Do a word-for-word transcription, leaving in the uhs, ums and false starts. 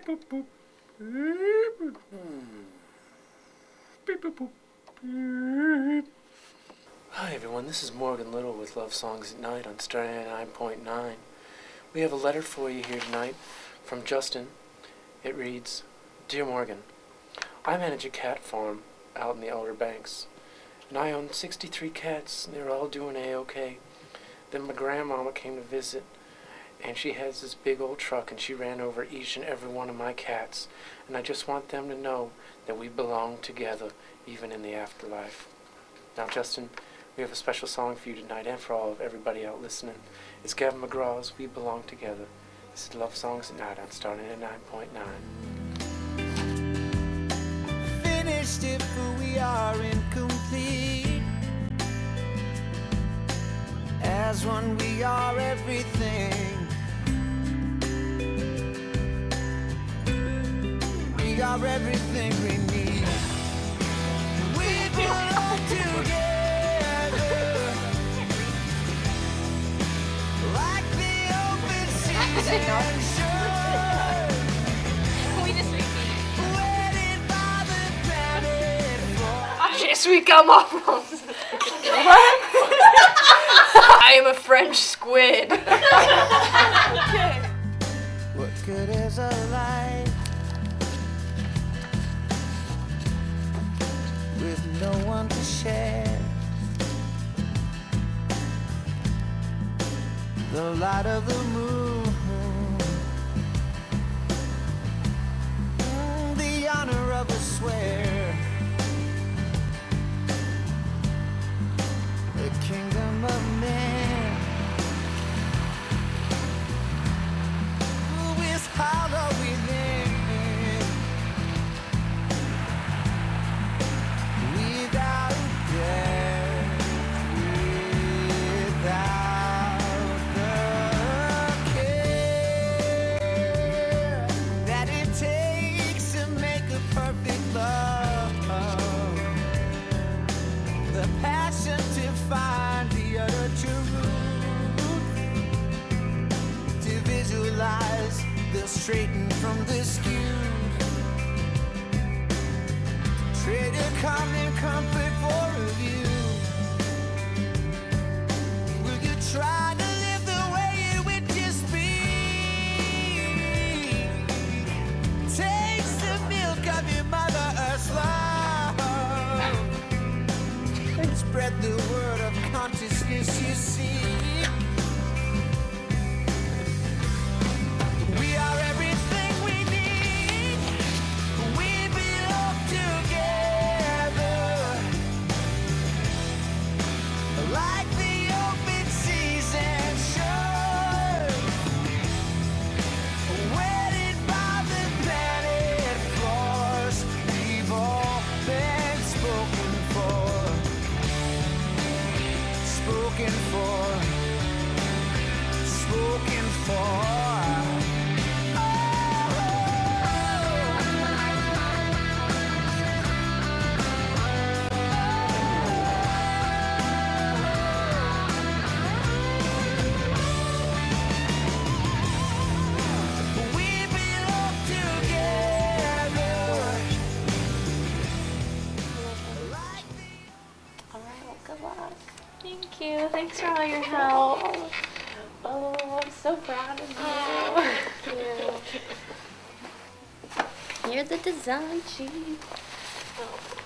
Hi everyone, this is Morgan Little with Love Songs at Night on Star ninety-nine point nine. We have a letter for you here tonight from Justine. It reads, Dear Morgan, I manage a cat farm out in the Outer Banks, and I own sixty-three cats, and they're all doing A-okay. Then my grandmama came to visit, and she has this big old truck, and she ran over each and every one of my cats, and I just want them to know that we belong together, even in the afterlife. Now, Justine, we have a special song for you tonight, and for all of everybody out listening. It's Gavin DeGraw's We Belong Together. This is Love Songs at Night on Star ninety-nine point nine. Finished if we are incomplete. As one we are everything. We are everything we need. We belong together. Like the open season shore. We just repeat. Wedded by the planet floor. Je suis comme en France. I am a French squid. Okay. What good is a life with no one to share? The light of the moon, mm, the honor of a swear, the kingdom of man. Who is how are we then? Without a doubt, without the care that it takes to make a perfect love, the passion to find the utter truth, to visualize the straightened from the skewed, to trade a common comfort for a view. Will you try to live the way it would just be? Taste the milk of your mother Earth's love and spread the word of consciousness you see. We are everything we need. We belong together. Like the open season shore. Wedded by the planet floors. We've all been spoken for. Spoken for. Spoken for. We belong together. Like the All right, well, good luck. Thank you. Thanks for all your help. Oh, I'm so proud of you. Thank you. You're the design chief. Oh.